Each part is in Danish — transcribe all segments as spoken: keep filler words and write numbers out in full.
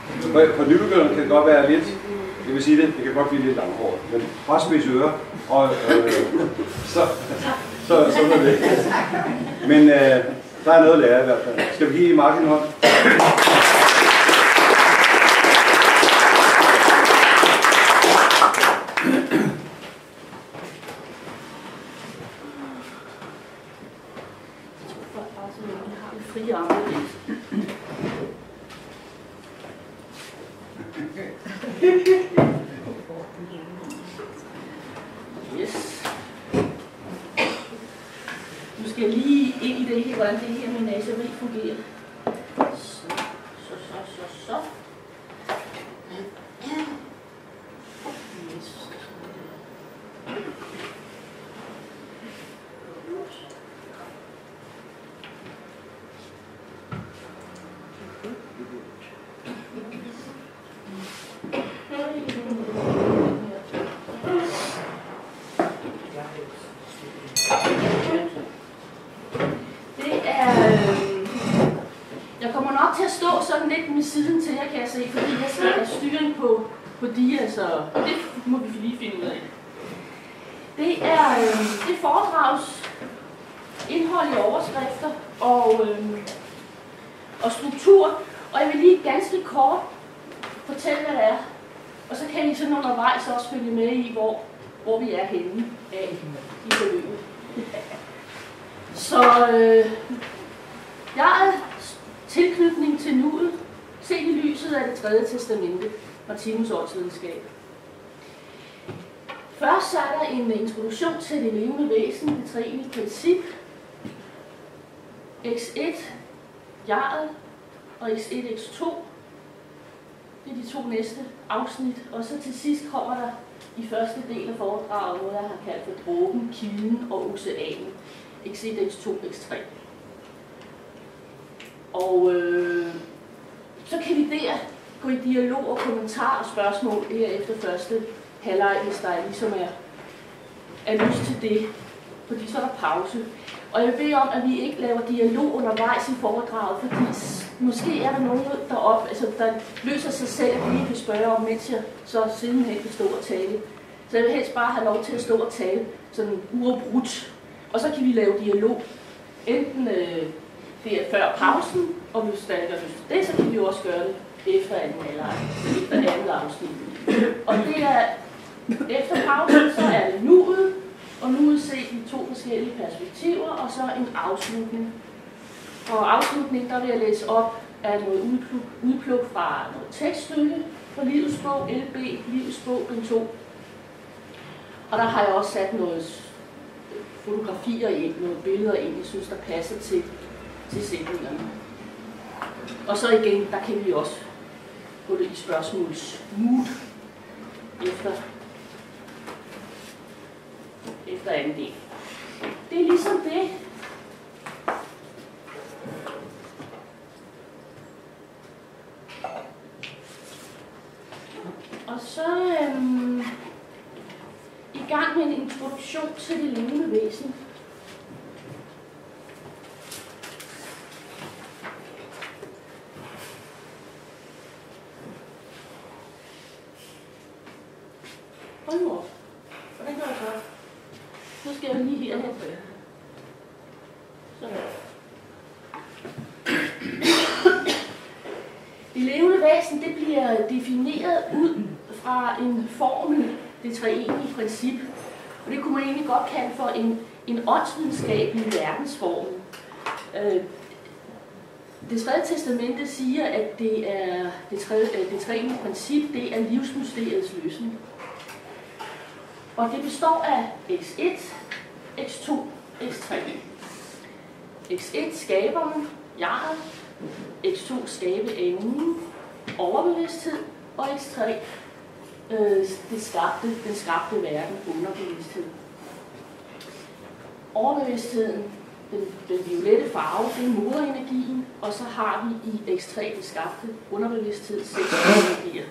For nybegynderne kan det godt være lidt, jeg vil sige det, det kan godt blive lidt langhåret, men bare spids ører, og øh, så, så, så er det. Men øh, der er noget at lære i hvert fald. Skal vi give Mark en hånd? Frie arme. Yes. Nu skal jeg lige ind i det her, hvordan det her med naseri fungerer. Så, så, så, så, så. Yes. Siden til her kan jeg se, fordi jeg skal have styring på, på dia, så det må vi lige finde ud af. Det er øh, det foredrags indhold i overskrifter og, øh, og struktur, og jeg vil lige ganske kort fortælle, hvad det er, og så kan I sådan undervejs også følge med i, hvor, hvor vi er henne af i forløbet. Så øh, jeg er tilknytning til nuet, set i lyset af det tredje testamente, Martinus åndsvidenskab. Først så er der en introduktion til det levende væsen, det treenige princip, x et, jeget, og x et, x to. Det er de to næste afsnit, og så til sidst kommer der i første del af foredraget noget, jeg har kaldt for dråben, kilden og oceanen, x et, x to, x tre. Og øh, så kan vi der gå i dialog og kommentarer og spørgsmål her efter første halvleg, hvis der ligesom er, er lyst til det, fordi så er der pause. Og jeg vil bede om, at vi ikke laver dialog undervejs i foredraget, fordi måske er der nogen deroppe, altså der løser sig selv, at vi kan spørge om, mens jeg så sidenhen kan stå og tale. Så jeg vil helst bare have lov til at stå og tale sådan uafbrudt, og så kan vi lave dialog. Enten øh, det er før pausen, og hvis der ikke er lyst til det, så kan vi jo også gøre det efter anden halvleg, efter andet afsnit. Og det er, efter pausen, så er det nuet, og nuet set i to forskellige perspektiver, og så en afslutning. Og afslutning, der vil jeg læse op af noget udpluk, udpluk fra noget tekststykke fra Livets bog, L B, Livets bog, den to. Og der har jeg også sat noget fotografier ind, nogle billeder ind, jeg synes, der passer til, til sætningerne. Og så igen, der kan vi også gå det i spørgsmålsmood efter, efter anden del. Det er ligesom det. Og så øhm, i gang med en introduktion til det levende væsen. Hold nu op. Hvordan gør jeg så? Nu skal jeg lige herhen. Sådan. Det levende væsen, det bliver defineret ud fra en formel, det treenige princip. Og det kunne man egentlig godt kalde for en, en åndsvidenskabelig verdensformel. Øh, det tredje testamente siger, at det er det, tredje, det treenige princip, det er livsmysteriets løsning. Og det består af x et, x to, x tre. x et skaberen, jeget, x to skabe evnen, overbevidsthed, og x tre øh, det skabte, den skabte verden, underbevidsthed. Overbevidstheden, den, den violette farve, det er moderenergien, og så har vi i x tre det skabte underbevidsthed, seks energier.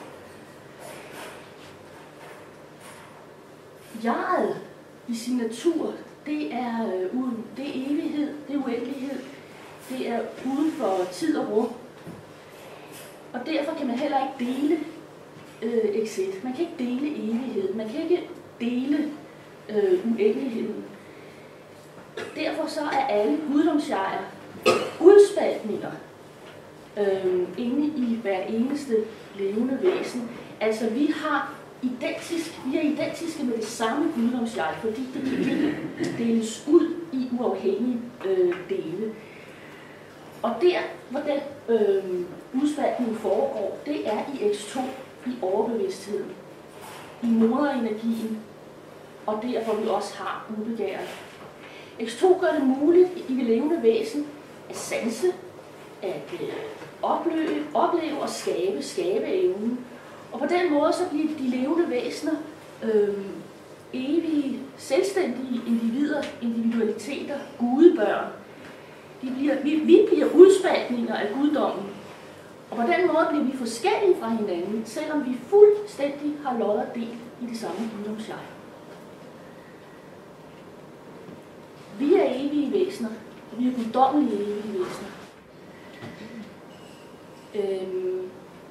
Jeget i sin natur, det er, øh, uden, det er evighed, det er uendelighed, det er uden for tid og rum. Og derfor kan man heller ikke dele øh, X et. Man kan ikke dele evighed. Man kan ikke dele øh, uendeligheden. Derfor så er alle guddomsjeger udspaltninger øh, inde i hver eneste levende væsen. Altså vi har identisk, vi er identiske med det samme guddomsjeg, fordi det kan deles ud i uafhængige øh, dele. Og der, hvor den øh, udspaltning foregår, det er i X to, i overbevidstheden, i moderenergien, og der, hvor vi også har ubegæret. X to gør det muligt i det levende væsen at sanse, at øh, opleve, opleve og skabe, skabe evnen. Og på den måde så bliver de levende væsener øh, evige, selvstændige individer, individualiteter, gudebørn. De bliver, vi, vi bliver udspaltninger af guddommen. Og på den måde bliver vi forskellige fra hinanden, selvom vi fuldstændig har lod og del i det samme guddomsjeg. Vi er evige væsener, og vi er guddommelige evige væsener. Øhm,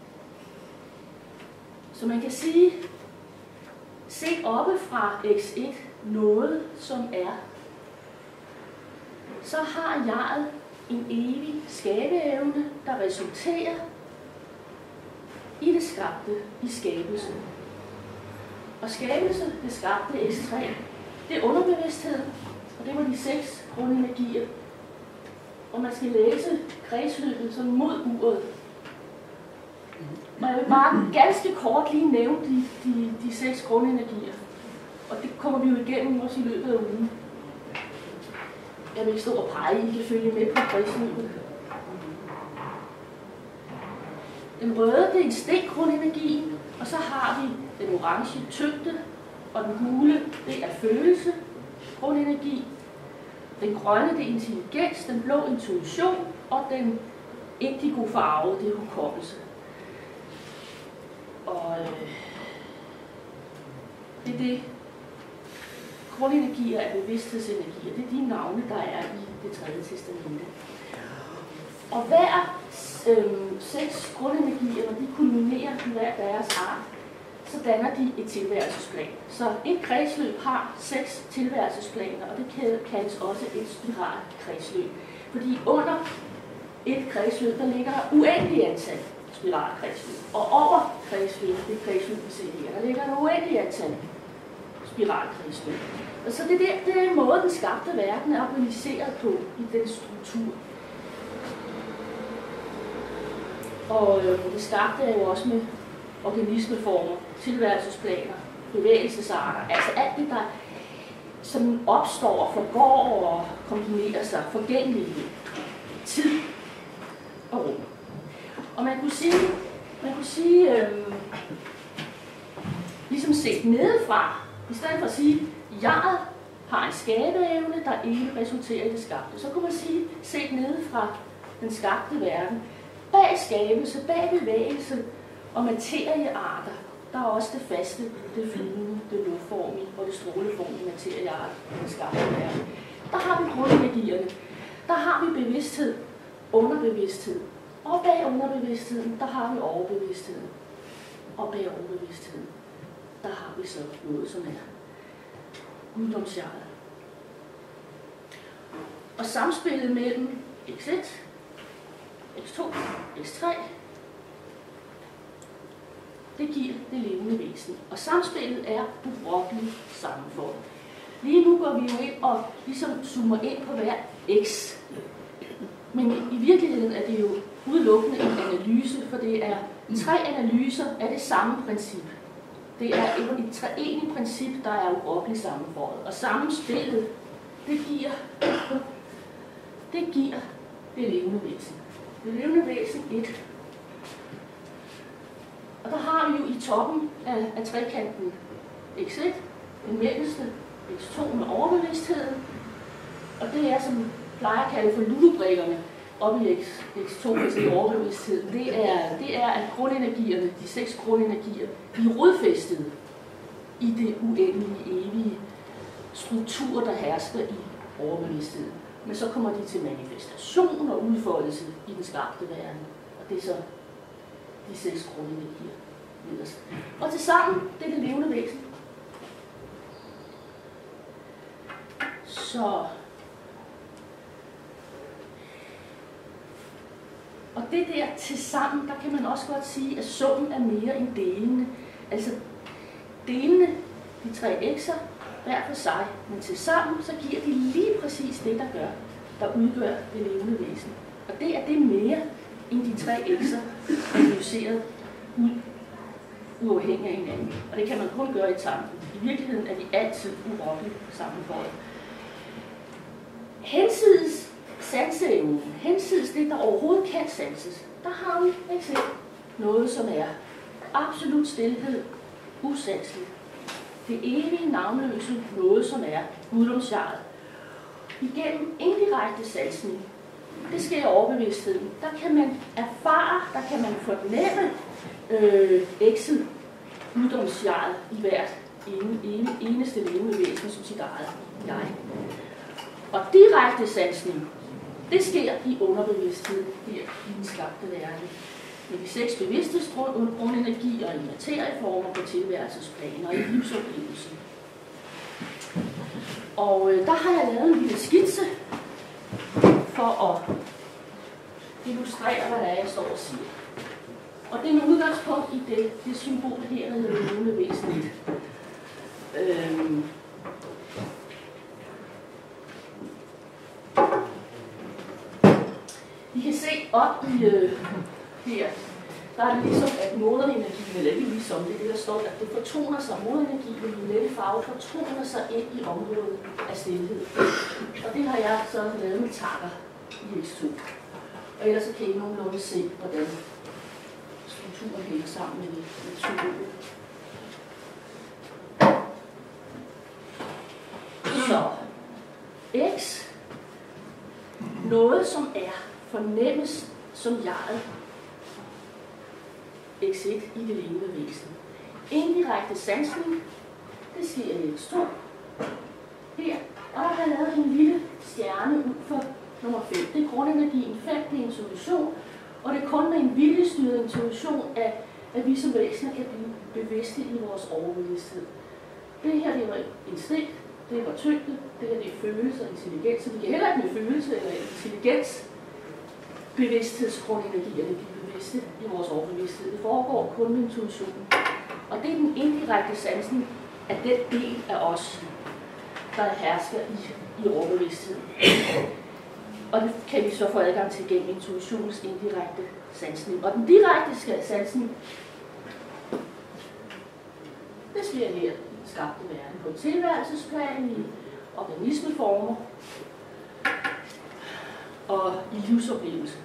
så man kan sige, se oppe fra X et noget, som er, så har jeget en evig skabeevne, der resulterer i det skabte, i skabelse. Og skabelse, det skabte X tre, det er underbevidsthed, og det var de seks grundenergier. Og man skal læse kredsløbet som mod uret. Og jeg vil bare ganske kort lige nævne de, de, de seks grundenergier. Og det kommer vi jo igennem også i løbet af ugen. Jeg vil ikke stå og pege, I kan følge med på kredsløbet. Den røde, det er instinktgrundenergi, og så har vi den orange tyngde, og den gule, det er følelse, grundenergi. Den grønne, det er intelligens, den blå intuition, og den indigo farve, det er hukommelse. Og øh, det er det. Grundenergier er bevidsthedsenergier. Det er de navne, der er i det tredje testamente. Og hver øh, seks grundenergier, når de kulminerer i hver deres art, så danner de et tilværelsesplan. Så et kredsløb har seks tilværelsesplaner, og det kaldes også et spiralkredsløb. Fordi under et kredsløb, der ligger der uendelig antal spiralkredsløb. Og over kredsløb, det kredsløb, vi ser her, der ligger der uendelig antal spiralkredsløb. Og så det, der, det er en måde, den skabte verden er organiseret på i den struktur. Og øh, det skabte er jo også med organismeformer, tilværelsesplaner, bevægelsesarter, altså alt det, der som opstår og forgår og kombinerer sig, forgængelighed, tid og rum. Og man kunne sige, man kunne sige øh, ligesom set nedefra, i stedet for at sige, jeg har en skabeevne, der ikke resulterer i det skabte, så kunne man sige, set nedefra den skabte verden, bag skabelse, bag bevægelse og materiearter, der er også det faste, det flydende, det luftformige og det stråleformige materieart i den skabte verden. Der har vi grundenergierne. Der har vi bevidsthed, underbevidsthed. Og bag underbevidstheden, der har vi overbevidstheden. Og bag overbevidstheden, der har vi så noget, som er guddomsjeget. Og samspillet mellem X et, X to, X tre, det giver det levende væsen. Og samspillet er urokkeligt sammenføjet. Lige nu går vi jo ind og ligesom zoomer ind på hver X. Men i virkeligheden er det jo udelukkende en analyse, for det er tre analyser af det samme princip. Det er et, et treenigt princip, der er urokkeligt sammenføjet. Og sammenspillet, det giver, det giver det levende væsen. Det levende væsen et. Og der har vi jo i toppen af, af trekanten X et, den mellemste, X to med overbevidstheden, og det er, som plejer at kalde for ludobrikkerne oppe i X, X to, altså i overbevidstheden. Det er, det er, at grundenergierne, de seks grundenergier, de er rodfæstede i det uendelige, evige struktur, der hersker i overbevidstheden. Men så kommer de til manifestation og udfoldelse i den skabte verden. Og det er så de seks grundenergier nederst. Og til sammen, det er det levende væsen. Så... Og det der til sammen, der kan man også godt sige, at summen er mere end delene. Altså delene, de tre x'er, hver for sig, men til sammen, så giver de lige præcis det, der gør, der udgør det levende væsen. Og det er det mere end de tre x'er, analyseret ud, uafhængig af hinanden. Og det kan man kun gøre i tanken. I virkeligheden er de altid urokkeligt sammenføjet. Hensides sanseevnen, hensides det, der overhovedet kan sanses, der har vi eksempel noget, som er absolut stilhed, usanseligt. Det evige navnløse, noget som er guddomsjaret. Igennem indirekte sansning, det sker i overbevidstheden, der kan man erfare, der kan man fornemme øh, ekset, guddomsjaret i hvert ene, ene, eneste levende væsen som sit eget jeg. Og direkte sansning, det sker i underbevidstheden her i den skabte verden. Med de seks bevidsthedsgrundenergier i materieformer på tilværelsesplaner og i livsoplevelsen. Og øh, der har jeg lavet en lille skitse for at illustrere, hvad det er, jeg står og siger. Og det er en udgangspunkt i det, det symbol her, der hedder levende væsen. Øhm. I kan se op i øh, her, der er det ligesom, at moderenergien, eller ikke ligesom, det er det, der står, at det fortoner sig, moderenergien med den lette farve fortoner sig ind i området af stillhed. Og det har jeg så lavet med takker i X to. Og ellers så kan I nogenlunde se, hvordan strukturen hænger sammen med det symbolet. Så, X, noget som er fornemmes som jeget, X et i det levende væsen. Indirekte sansning, det sker i X to. Her, og der har jeg lavet en lille stjerne ud for nummer fem. Det er grundenergien fem, det er intuition, og det er kun med en viljestyret intuition, at, at vi som væsener kan blive bevidste i vores overbevidsthed. Det her, det var instinkt, det var tyngde, det her, det er følelse og intelligens, så vi kan heller ikke med følelse eller intelligens bevidsthedsgrundenergierne blive bevidste i vores overbevidsthed. Det foregår kun med intuitionen. Og det er den indirekte sansning af den del af os, der hersker i, i overbevidstheden. Og det kan vi så få adgang til gennem intuitionens indirekte sansning. Og den direkte sansning, det sker her i den skabte verden på tilværelsesplan, i organismeformer og i livsoplevelse.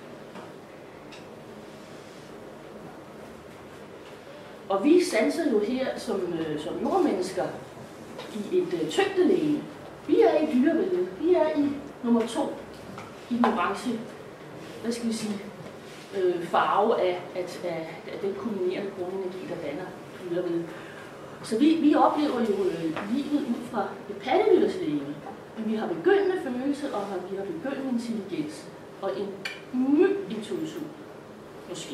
Og vi sanser jo her som, øh, som jordmennesker i et øh, tyngdelæge. Vi er i dyreriget. Vi er i nummer to i den orange, hvad skal vi sige, øh, farve af, af, af, af den kulminerende grundenergi, der danner dyreriget. Så vi, vi oplever jo øh, livet ud fra et pattedyrslæge. Men vi har begyndende følelse, og vi har begyndende intelligens. Og en my intuition. Måske.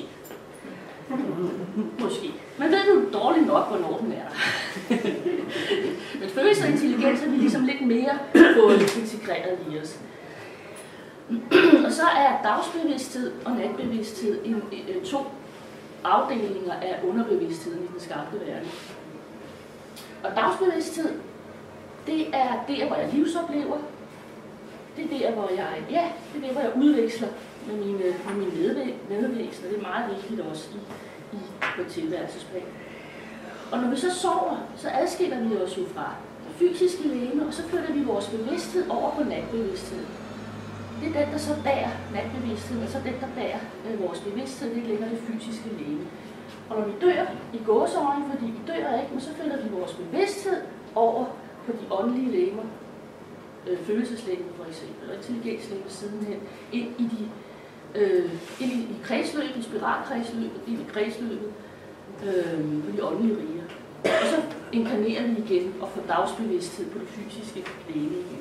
Måske. Man ved jo dårligt nok, hvornår den er der. Men følelse og intelligens er vi ligesom lidt mere fået integreret i os. Og så er dagsbevidsthed og natbevidsthed en, en, to afdelinger af underbevidstheden i den skabte verden. Og dagsbevidsthed, det er der, hvor jeg livsoplever. Det er der, hvor jeg, ja, det er der, hvor jeg udveksler med mine, med mine medvæsener. Det er meget vigtigt også i, i på tilværelsesplan. Og når vi så sover, så adskiller vi os jo fra det fysiske legeme, og så flytter vi vores bevidsthed over på natbevidstheden. Det er den, der så bærer natbevidstheden, og så den, der bærer øh, vores bevidsthed, det ligger det fysiske legeme. Og når vi dør i gåseøjne, fordi vi dør ikke, men så flytter vi vores bevidsthed over på de åndelige legemer, øh, følelseslegemer for eksempel, og intelligenslegemer sidenhen, ind i de øh, ind i, i kredsløbet, i spiralkredsløbet, ind i kredsløbet øh, på de åndelige riger. Og så inkarnerer vi igen og får dagsbevidsthed på det fysiske legeme igen.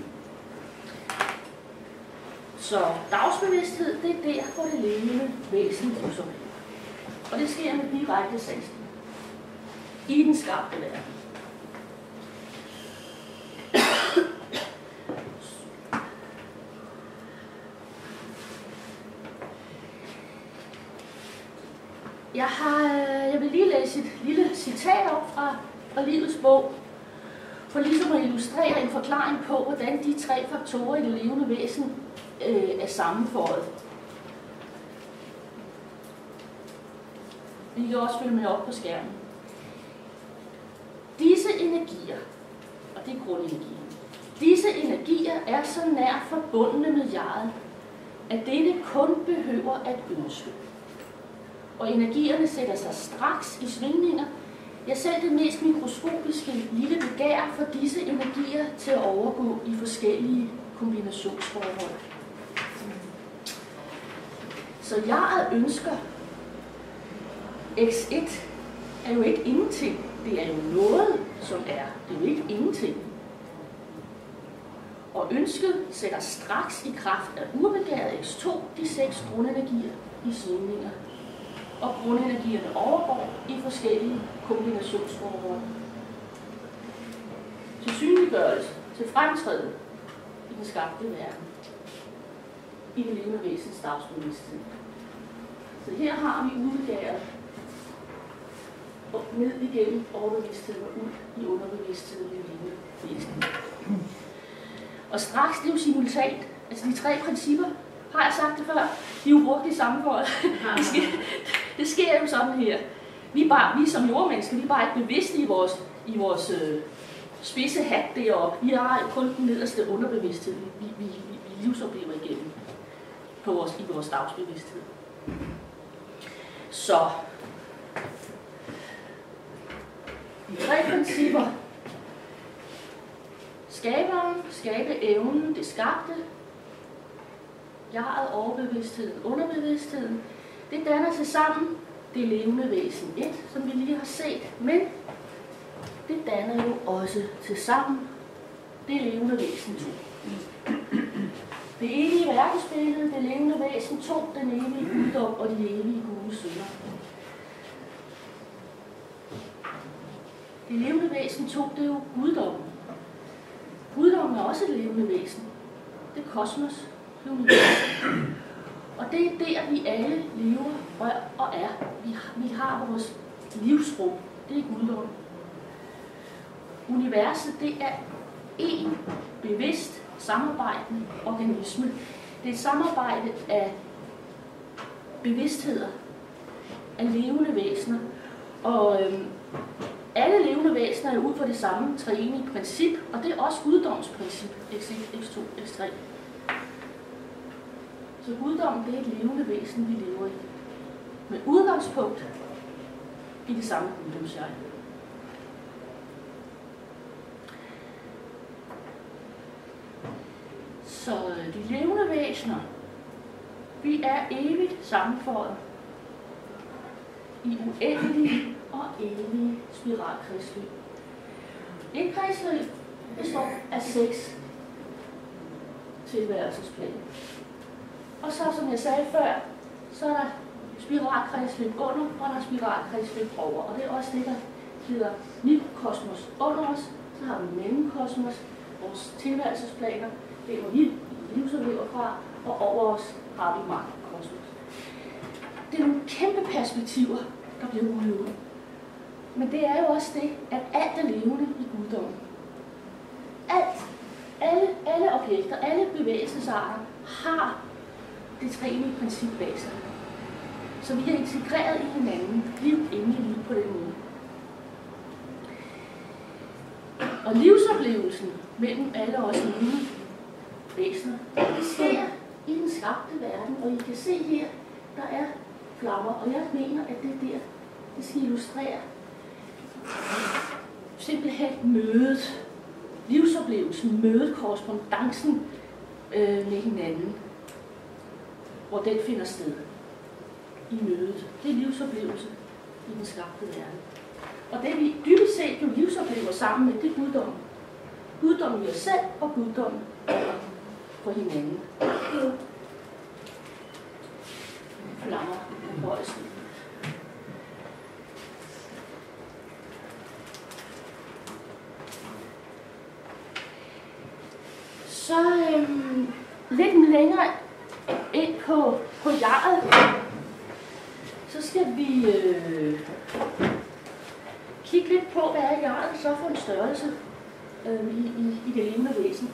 Så dagsbevidsthed, det er der, hvor det levende væsen oplever. Og det sker med direkte sansning i den skabte verden. Jeg, har, jeg vil lige læse et lille citat op fra, fra Livets bog, for ligesom at illustrere en forklaring på, hvordan de tre faktorer i det levende væsen øh, er sammenføjet. Vi kan også følge med op på skærmen. Disse energier, og det er grundenergierne, disse energier er så nært forbundne med jeget, at dette kun behøver at ønske. Og energierne sætter sig straks i svingninger. Ja, selv det mest mikroskopiske lille begær for disse energier til at overgå i forskellige kombinationsforhold. Så jeget ønsker x et er jo ikke ingenting. Det er jo noget, som er. Det er jo ikke ingenting. Og ønsket sætter straks i kraft af urbegæret x to de seks grundenergier i svingninger. Og grundenergierne overgår i forskellige kombinationsforhold. Til synliggørelse, til fremtræden i den skabte verden, i det levende væsens dagsbevidsthed. Så her har vi udgæret og ned igennem overbevidstheden og ud i underbevidstheden i det levende væsen. Og straks, det er jo simultant. Altså de tre principper, har jeg sagt det før, de er jo brugt i sammenholdet. Det sker, det sker jo sådan her. Vi, er bare, vi som jordmennesker, vi er bare ikke bevidste i vores, i vores øh, spidse hat deroppe. Vi har kun den nederste underbevidsthed, vi, vi, vi, vi livsoplever igennem på vores, i vores dagsbevidsthed. Så de tre principper. Skaberen, skabeevnen, det skabte, jeget, overbevidstheden, underbevidstheden, det danner til sammen det levende væsen et, som vi lige har set, men det danner jo også til sammen det levende væsen to. Det evige verdensbillede, det levende væsen to, den evige guddom og de evige gode sønner. Det levende væsen to, det er jo guddommen. Guddommen er også et levende væsen. Det er kosmos, det er universet. Og det er der, vi alle lever og er. Vi har, vi har vores livsrum. Det er guddommen. Universet, det er én bevidst samarbejdende organisme. Det er et samarbejde af bevidstheder, af levende væsener. Og øhm, alle levende væsener er ud fra det samme treenige princip, og det er også guddomsprincip, x et, x to, x tre. Så guddommen, det er et levende væsen, vi lever i. Med udgangspunkt i det samme guddomsjeg. Så de levende væsener, vi er evigt sammenføjet i uendelige og evige spiralkredsløb. Et kredsløb består af seks tilværelsesplaner. Og så, som jeg sagde før, så er der spiralkredsløb under, og der er spiralkredsløb over. Og det er også det, der hedder mikrokosmos under os. Så har vi mellemkosmos, vores tilværelsesplaner, det er, hvor vi livsoplever fra, og over os har vi makrokosmos. Det er nogle kæmpe perspektiver, der bliver udøvet. Men det er jo også det, at alt er levende i guddommen. Alt, alle, alle objekter, alle bevægelsesarter har det treenige princip bag sig. Så vi er integreret i hinanden, liv inden liv på den måde. Og livsoplevelsen mellem alle os levende væsener, det sker i den skabte verden, og I kan se her, der er flammer, og jeg mener, at det der, det skal illustrere simpelthen mødet, livsoplevelsen, mødet, korrespondancen øh, med hinanden, hvor den finder sted i mødet. Det er livsoplevelse i den skabte verden. Og det vi dybest set jo livsoplever sammen med, det er guddommen. Guddommen i os selv og guddommen for hinanden. Flammer på højsten. Så øhm, lidt længere ind på, på jeget, så skal vi øh, kigge lidt på, hvad er jeget så for en størrelse øh, i, i, i det levende væsen.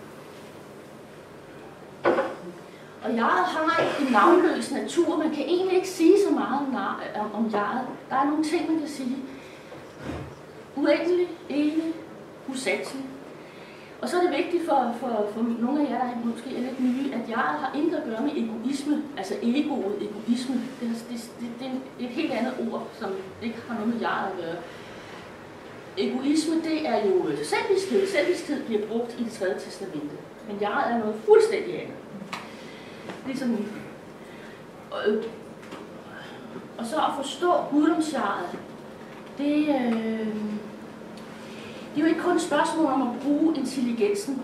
Og jeget har en navnløs natur. Man kan egentlig ikke sige så meget om, om, om jeget. Der er nogle ting, man kan sige. Uendelig, evig, usanselig. Og så er det vigtigt for, for, for nogle af jer, der måske er lidt nye, at jeget har intet at gøre med egoisme, altså egoet, egoisme. Det er, det, det, det er et helt andet ord, som ikke har noget med jeget at gøre. Egoisme, det er jo selviskhed. Selviskhed bliver brugt i det tredje testamente. Men jeget er noget fuldstændig andet. Ligesom, og, og så at forstå guddomsjeget, det, øh, det er jo ikke kun et spørgsmål om at bruge intelligensen,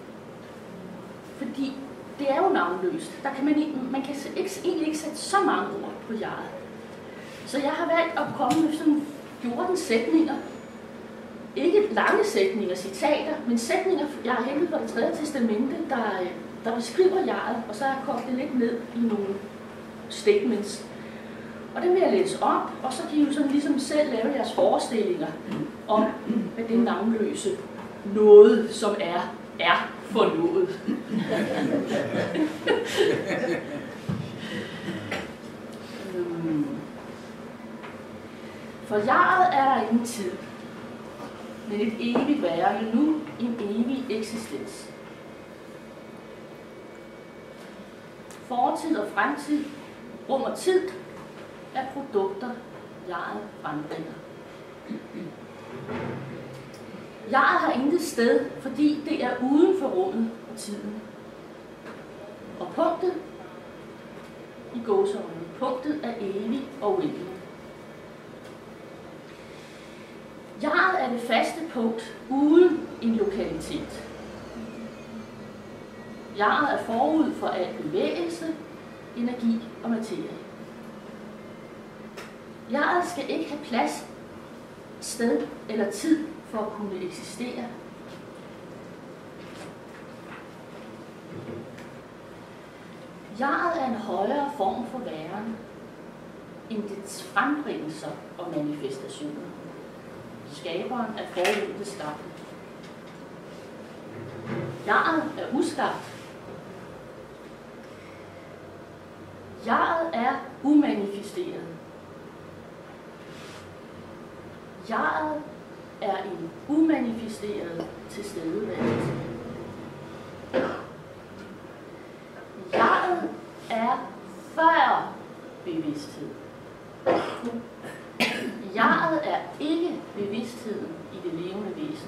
fordi det er jo navnløst. Der kan man, man kan ikke, egentlig ikke sætte så mange ord på jeget. Så jeg har valgt at komme med sådan fjorten sætninger, ikke lange sætninger, citater, men sætninger, jeg har hentet fra det tredje testamente, der, der beskriver jeget, og så har jeg kogt det lidt ned i nogle statements. Og det vil jeg læse op, og så kan I jo sådan ligesom selv lave jeres forestillinger om, hvad det navnløse noget, som er, er for noget. For jeget er der ingen tid, men et evigt værende nu, en evig eksistens. Fortid og fremtid, rum og tid er produkter, jeget frembringer. Jeget har intet sted, fordi det er uden for rummet og tiden. Og punktet, i gåseøjne, punktet er evigt og uendelig. Jeget er det faste punkt uden en lokalitet. Jeget er forud for al bevægelse, energi og materie. Jeget skal ikke have plads, sted eller tid for at kunne eksistere. Jeget er en højere form for væren end dets frembringelser og manifestationer. Skaberen er forud det skabte. Jeget er uskabt. Jeget er umanifesteret. Jeget er en umanifesteret tilstedeværelse. Jeget er før bevidsthed. Jeget er ikke bevidstheden i det levende væsen.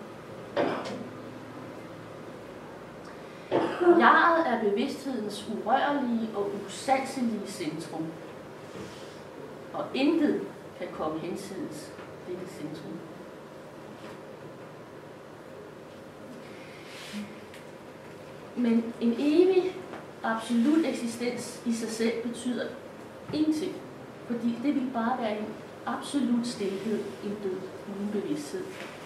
Jeget er bevidsthedens urørlige og usanselige centrum. Og intet kan komme hensides dette centrum. Men en evig, absolut eksistens i sig selv betyder ingenting. Fordi det vil bare være en absolut stilhed, en død, uden bevidsthed.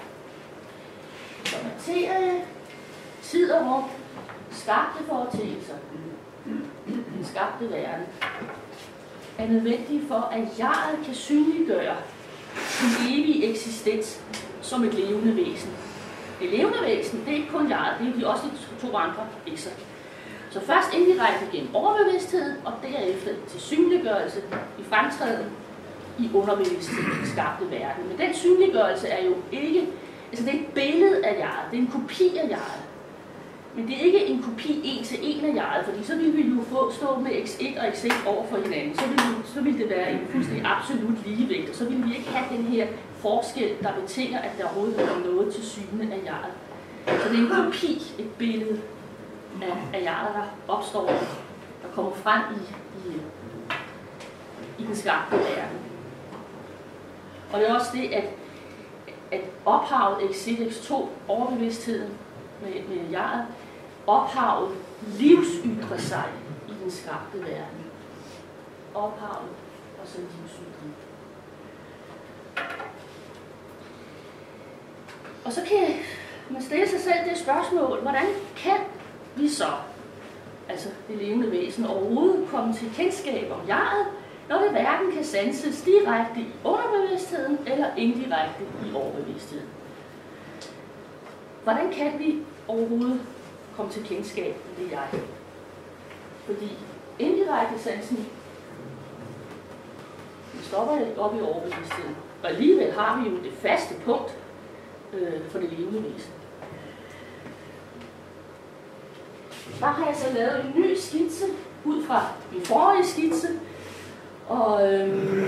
Så materie, tid og rum, skabte foreteelser, den skabte verden, er nødvendig for, at jeget kan synliggøre sin evige eksistens som et levende væsen. Det levende væsen, det er ikke kun jeget, det er de også de to andre ekser. Så først indirekte gennem overbevidsthed, og derefter til synliggørelse i fremtræden i underbevidstheden skabte verden. Men den synliggørelse er jo ikke, altså det er et billede af jeget, det er en kopi af jeget. Men det er ikke en kopi en til en af jeget, fordi så ville vi jo få stå med x et og x et over for hinanden. Så ville, så ville det være en fuldstændig absolut ligevægt, og så ville vi ikke have den her forskel, der betinger, at der overhovedet er noget til syne af jeget. Så det er en kopi, et billede af, af jeget, der opstår, der kommer frem i, i, i den skabte verden. Og det er også det, at, at ophavet x et x to, overbevidstheden med, med jeget, ophavet livsytrer sig i den skabte verden. Ophavet og så livsytring. Og så kan man stille sig selv det spørgsmål, hvordan kan vi så, altså det levende væsen, overhovedet komme til kendskab om jeget, når det hverken kan sanses direkte i underbevidstheden eller indirekte i overbevidstheden? Hvordan kan vi overhovedet komme til kendskab med det jeg? Fordi indirekte sansen, den stopper op i overbevidstheden. Og alligevel har vi jo det faste punkt øh, for det levende væsen. Der har jeg så lavet en ny skitse ud fra min forrige skitse. Og øhm,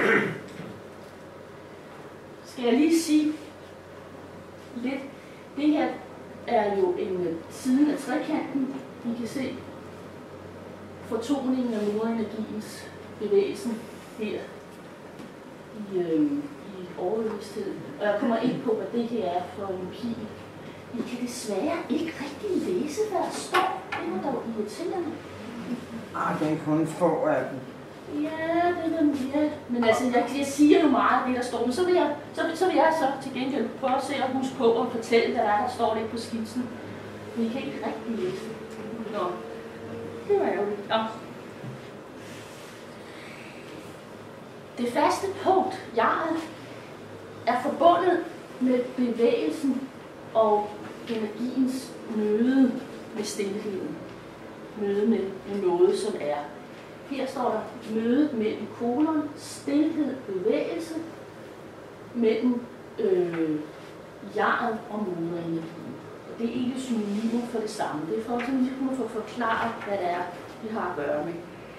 skal jeg lige sige lidt. Det her er jo en siden af trekanten. I kan se fortoningen af moderenergiens bevægelsen her i, øhm, i overbevidstheden. Og jeg kommer ind på, hvad det her er for en pil. I kan desværre ikke rigtig læse, hvad der står. Det er dog irriterende. Ah, den kun få af dem. Ja, det er den, ja. Men altså, jeg, jeg siger jo meget af det, der står. Men så vil, jeg, så, så vil jeg så til gengæld prøve at se og huske på og fortælle, hvad der er, der står lidt på skitsen. Men I kan ikke rigtig læse det. Nå, det var ærgerligt. Nå. Det faste punkt, jeget, er forbundet med bevægelsen og energiens møde med stilheden. Møde med, med noget, som er. Her står der mødet mellem kolon, stilhed, bevægelse, mellem øh, jeget og moderenergien. Og det er ikke synonymer for det samme. Det er for at ligesom få forklaret, hvad det er, vi har at gøre med.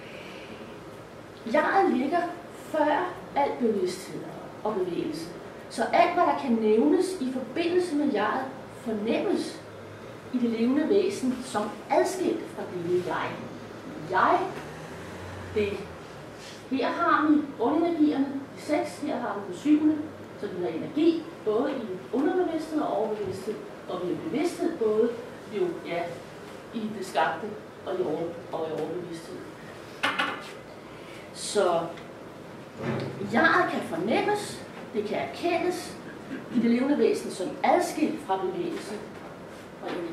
Jeget ligger før al bevidsthed og bevægelse. Så alt, hvad der kan nævnes i forbindelse med jeget, fornemmes i det levende væsen som adskilt fra det jeg. Jeg, det. Her har vi grundenergierne, de seks, her har vi den syvende, så vi har energi, både i underbevidsthed og overbevidsthed, og vi har bevidsthed, både jo, ja, i det skabte og i, over, og i overbevidsthed. Så jeget kan fornemmes, det kan erkendes i det levende væsen som adskilt fra bevægelse og energi.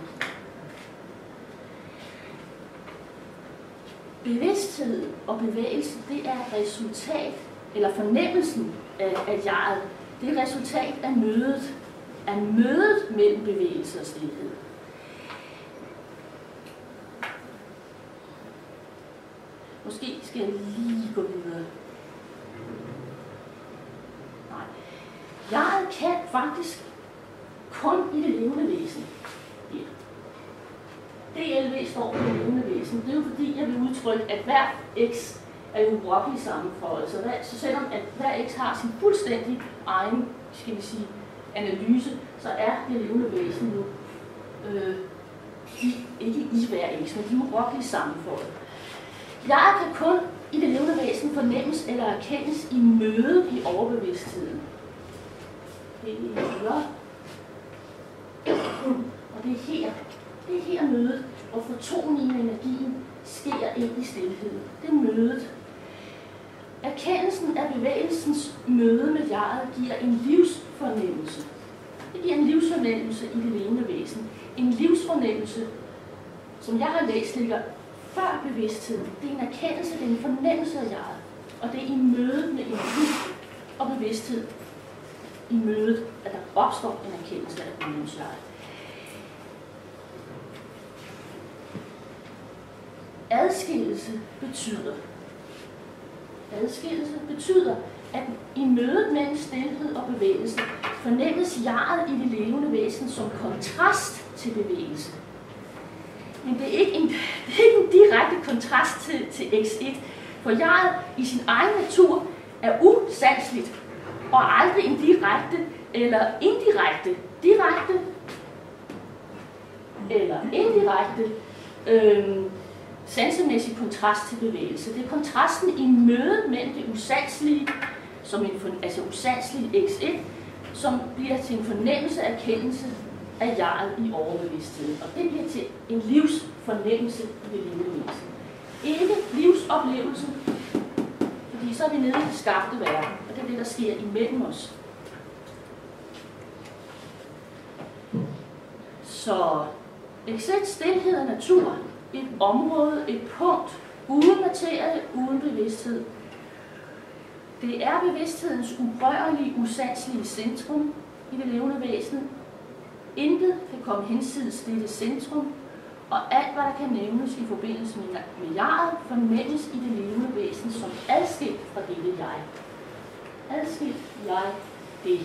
Bevidsthed og bevægelse, det er resultat, eller fornemmelsen af, af jeget, det er resultat af mødet, af mødet mellem bevægelse og stilhed. Måske skal jeg lige gå videre. Nej. Jeget kan faktisk kun i det levende væsen. Ja. D L V står for det levende væsen. Det er jo fordi, jeg vil udtrykke, at hver x er jo urokkelig sammenføjelse. Så selvom at hver x har sin fuldstændig egen, skal vi sige, analyse, så er det levende væsen jo øh, i, ikke i hver x, men de er urokkeligt sammenføjet. Jeg kan kun i det levende væsen fornemmes eller erkendes i mødet i overbevidstheden. Det er her. Og det er her. Det er her mødet, hvor fortoningen af energien sker ind i stilheden. Det er mødet. Erkendelsen af bevægelsens møde med jeget giver en livsfornemmelse. Det giver en livsfornemmelse i det levende væsen. En livsfornemmelse, som jeg har læst, ligger før bevidstheden. Det er en erkendelse, det er en fornemmelse af jeget. Og det er i mødet med energi og bevidsthed. I mødet, at der opstår en erkendelse af bevægelsens jeget. Adskillelse betyder, adskillelse betyder, at i mødet mellem stilhed og bevægelse fornemmes jeget i det levende væsen som kontrast til bevægelse. Men det er ikke en, det er ikke en direkte kontrast til, til x et, for jeget i sin egen natur er usandsligt og aldrig en direkte eller indirekte, direkte eller indirekte øh, sansemæssig kontrast til bevægelse. Det er kontrasten i mødet mellem det usandslige, som en, altså usandslige x et, som bliver til en fornemmelse af erkendelse af jeget i overbevidstheden. Og det bliver til en livsfornemmelse i det levende væsen. Ikke livsoplevelsen, fordi så er vi nede i det skabte verden, og det er det, der sker imellem os. Så X et, stilhed af natur, et område, et punkt, uden materie, uden bevidsthed. Det er bevidsthedens uberørlige, usanselige centrum i det levende væsen. Intet kan komme hinsides dette centrum, og alt, hvad der kan nævnes i forbindelse med milliardet, fornemmes i det levende væsen som adskilt fra dette jeg. Adskilt jeg, det.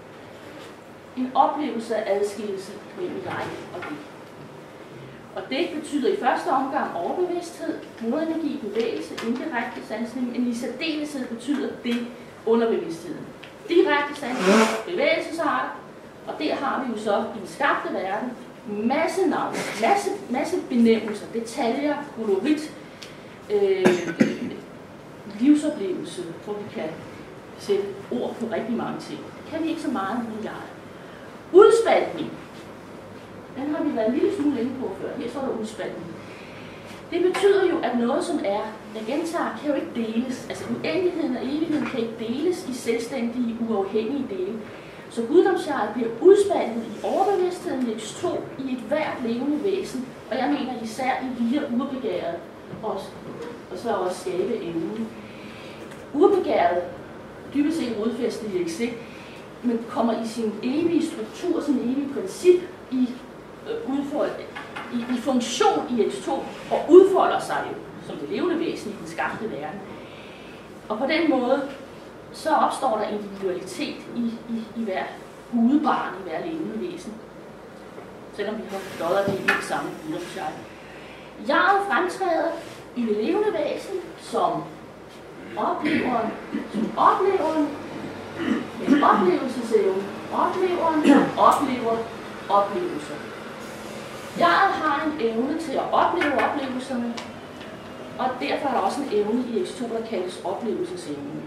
En oplevelse af adskillelse mellem jeg og det. Og det betyder i første omgang overbevidsthed, modenergi, bevægelse, indirekte sansning, men i særdeleshed betyder det underbevidstheden. Direkte sansning, bevægelsesarter, og der har vi jo så i den skabte verden masse navne, masse, masse benævnelser, detaljer, kolorit, øh, livsoplevelse, hvor vi kan sætte ord på rigtig mange ting. Det kan vi ikke så meget med jeg. Udspaltning. Den har vi været en lille smule inde på før. Her står der udspaltning. Det betyder jo, at noget som er, jeg gentager, kan jo ikke deles. Altså uendeligheden og evigheden kan ikke deles i selvstændige, uafhængige dele. Så guddomsjeget bliver udspaltet i overbevidstheden, X to, i et hvert levende væsen. Og jeg mener især i via urbegæret, og, og så også skabe evnen. Urbegæret, dybest set rodfæstet i X et, men kommer i sin evige struktur, sin evige princip i, øh, udfold, i, i funktion i X to, og udfolder sig jo som det levende væsen i den skabte verden. Og på den måde, så opstår der individualitet i, i, i hver gudebarn, i hver levende væsen. Selvom vi har dodder det i det samme guddomsjeg. Jeget fremtræder i det levende væsen som opleveren, som opleveren, en oplevelsesevne, opleveren, der oplever oplevelser. Jeget har en evne til at opleve oplevelserne, og derfor er der også en evne i X to, der kaldes oplevelsesevne.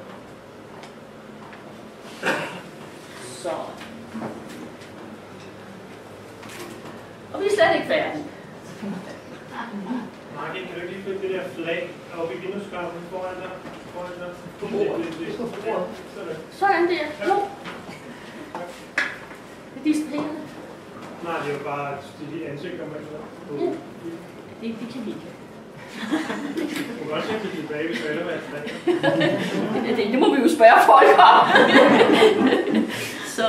Så. Og vi er slet ikke færdige. Marke, kan du ikke lige flytte det der flag oppe i vindueskarmen foran dig? Foran dig? På bordet. Sådan. Sådan der. Jo. Det er distraherende. Nej, det er jo bare de ansigter, man så. Ja. Det, det kan vi ikke. Du kan også sætte det tilbage, hvis du ellers vil have det, det må vi jo spørge folk om. Så.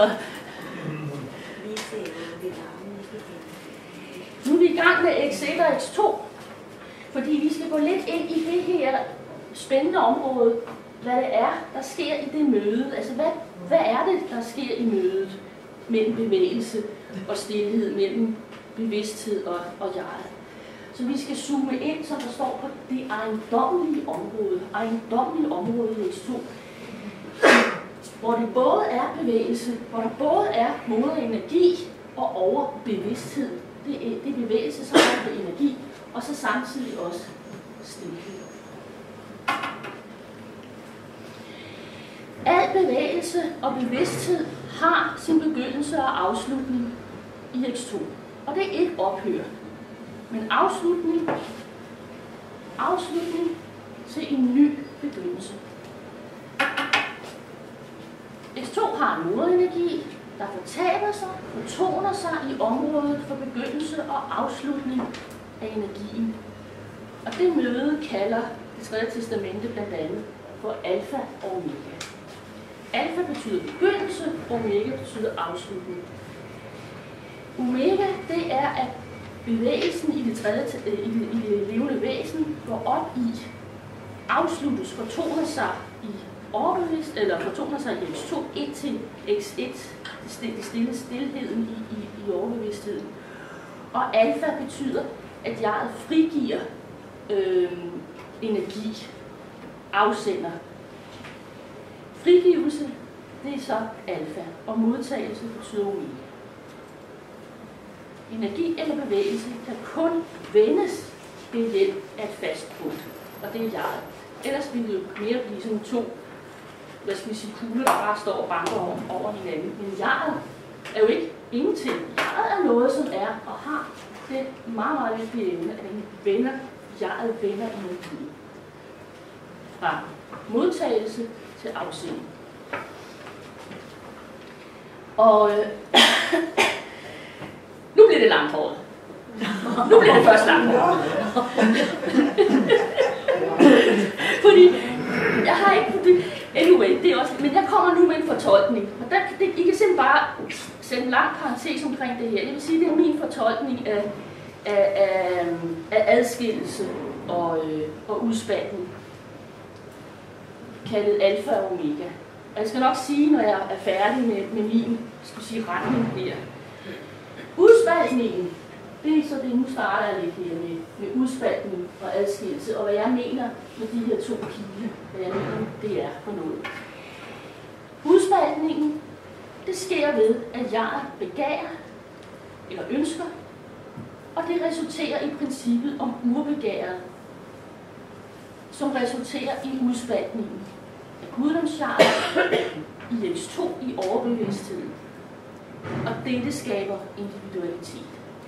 Nu er vi i gang med X et og X to, fordi vi skal gå lidt ind i det her spændende område, hvad det er, der sker i det møde. Altså, hvad, hvad er det, der sker i mødet mellem bevægelse og stilhed, mellem bevidsthed og, og jeget. Så vi skal zoome ind, som der står på det ejendommelige område, ejendommelige område i X to, hvor det både er bevægelse, hvor der både er moderenergi og overbevidsthed. Det er, det er bevægelse, som er energi, og så samtidig også stilhed. Al bevægelse og bevidsthed har sin begyndelse og afslutning i X to, og det er ikke ophør. Men afslutning, afslutning til en ny begyndelse. X to har en moderenergi, der fortaber sig, fortoner sig i området for begyndelse og afslutning af energien. Og det møde kalder det tredje testamente blandt andet for alfa og omega. Alfa betyder begyndelse, omega betyder afslutning. Omega, det er, at bevægelsen i det, tredje, i det, i det levende væsen går op i, afsluttes, fortoner sig i overbevidst, eller fortoner sig i X to, indtil X et, det stille stillheden i, i, i overbevidstheden. Og alfa betyder, at jeg frigiver øh, energi, afsender. Frigivelse, det er så alfa, og modtagelse betyder omega. Energi eller bevægelse kan kun vendes ved hjælp af et fast punkt, og det er jeget. Ellers ville det jo mere blive sådan to, hvad skal vi sige, kugler, der bare står og banker over, over hinanden. Men jeget er jo ikke ingenting. Jeget er noget, som er og har det meget, meget vigtige evne, at den vender, jeget vender energien. Fra modtagelse til afsending. Og øh, nu bliver det langhåret. Nu bliver det først langt. Fordi jeg har ikke... Anyway, det er også... Men jeg kommer nu med en fortolkning. Og der, det, I kan simpelthen bare sætte en lang parentes omkring det her. Jeg vil sige, det er min fortolkning af, af, af, af adskillelse og, øh, og udspaltning. Kaldet alfa og omega. Og jeg skal nok sige, når jeg er færdig med, med min skal sige, retning her. Udspaltningen, det er så det, nu starter jeg lidt her med, med udspaltning og adskillelse, og hvad jeg mener med de her to pile, hvad jeg mener, det er for noget. Udspaltningen, det sker ved, at jeg begærer, eller ønsker, og det resulterer i princippet om urbegæret, som resulterer i udspaltningen af guddomsjarlet i X to i overbevidstheden. Og dette skaber individualitet.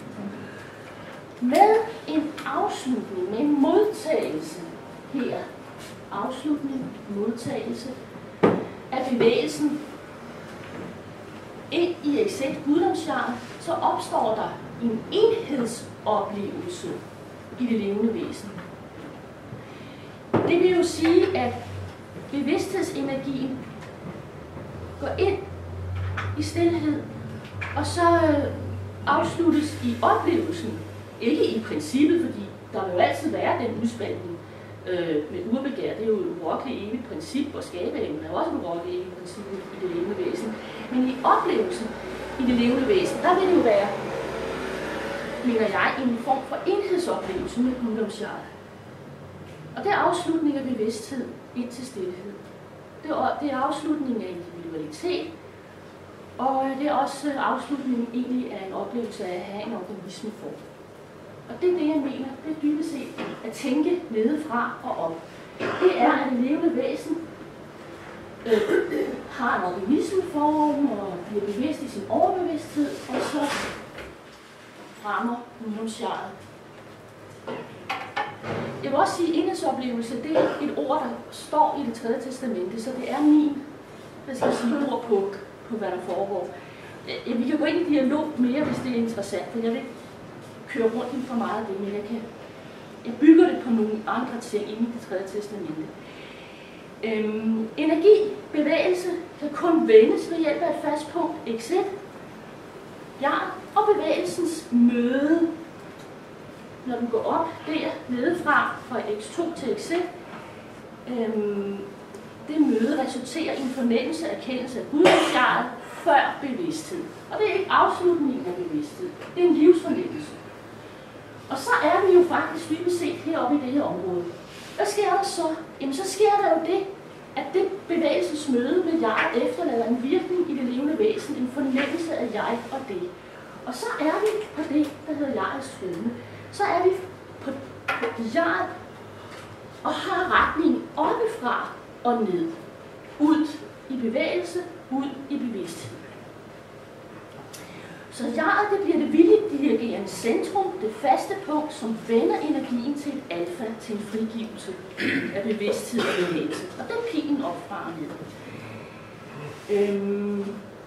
Med en afslutning, med en modtagelse her, afslutning, modtagelse af bevægelsen ind i exakt guddomsjarl, så opstår der en enhedsoplevelse i det levende væsen. Det vil jo sige, at bevidsthedsenergien går ind i stilhed, og så afsluttes i oplevelsen. Ikke i princippet, fordi der vil jo altid være den udspaltning øh, med urbegær. Det er jo et urokkeligt evigt princip, og skabeevnen er også et urokkeligt evigt princip i det levende væsen. Men i oplevelsen i det levende væsen, der vil det jo være, mener jeg, en form for enhedsoplevelse med guddomsjarl. Og det er afslutning af bevidsthed ind til stillhed. Det er, det er afslutning af individualitet, og det er også afslutningen egentlig af en oplevelse af at have en organismeform. Og det er det, jeg mener, det er dybest set at tænke nedefra og op. Det er, at det levende væsen øh, har en organismeform og bliver bevidst i sin overbevidsthed, og så rammer guddomsjarlet. Jeg vil også sige, at enhedsoplevelse, det er et ord, der står i det tredje testamente, så det er min, hvad skal jeg sige, ord på, på hvad der foregår. Ja, vi kan gå ind i dialog mere, hvis det er interessant, for jeg vil køre rundt i for meget af det, men jeg, kan, jeg bygger det på nogle andre ting inde i det tredje testamente. Øhm, energi, bevægelse, kan kun vendes ved hjælp af et fast punkt, x et, ja, og bevægelsens møde, når den går op der nedefra fra x to til x et, øhm, det møde resulterer i en fornemmelse af erkendelse af guddomsjarlet før bevidsthed. Og det er ikke afslutningen af bevidsthed, det er en livsfornemmelse. Og så er vi jo faktisk dybest set heroppe i det her område. Hvad sker der så? Jamen så sker der jo det, at det bevægelsesmøde med jeg efterlader en virkning i det levende væsen, en fornemmelse af jeg og det. Og så er vi på det, der hedder jegets trone. Så er vi på, på jeg og har retningen oppefra og ned. Ud i bevægelse, ud i bevidsthed. Så jeget, det bliver det villigt dirigerende centrum, det faste punkt, som vender energien til et alfa, til en frigivelse af bevidsthed og bevægelse. Og den pilen op fra og ned. Øhm.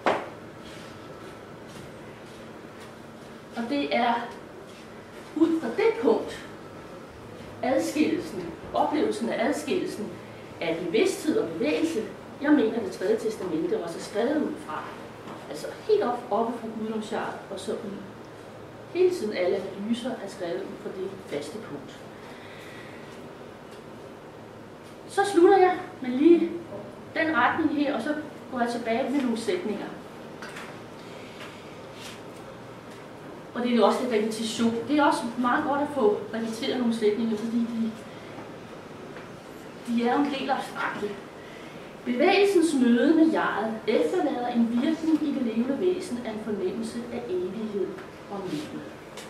Og det er ud fra det punkt, adskillelsen, oplevelsen af adskillelsen af bevidsthed og bevægelse, jeg mener, det tredje testamente også er skrevet ud fra. Altså helt op, oppe fra guddomsjarlet og så ud. Hele tiden alle analyser er skrevet ud fra det faste punkt. Så slutter jeg med lige den retning her, og så går jeg tilbage med nogle sætninger. Og det er jo også lidt repetition. Det er også meget godt at få repeteret nogle sætninger, fordi de, de er jo en del abstrakte. Bevægelsens møde med jeget efterlader en virkning i det levende væsen af en fornemmelse af evighed og livet.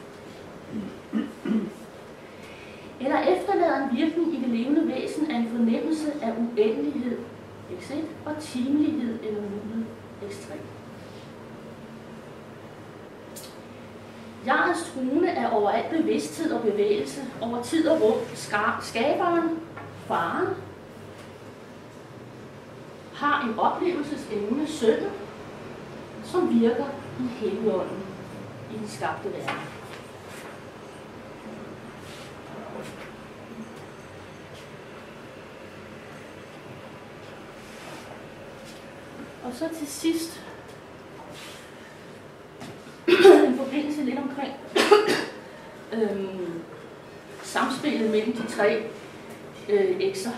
Eller efterlader en virkning i det levende væsen af en fornemmelse af uendelighed, x et, og timelighed eller nuet, x tre. Jegets trone er overalt bevidsthed og bevægelse, over tid og rum. Skaberen, faren, har en oplevelsesevne, sønnen, som virker i helligånden i den skabte verden. Og så til sidst en forbindelse lidt omkring øhm, samspillet mellem de tre øh, ekser.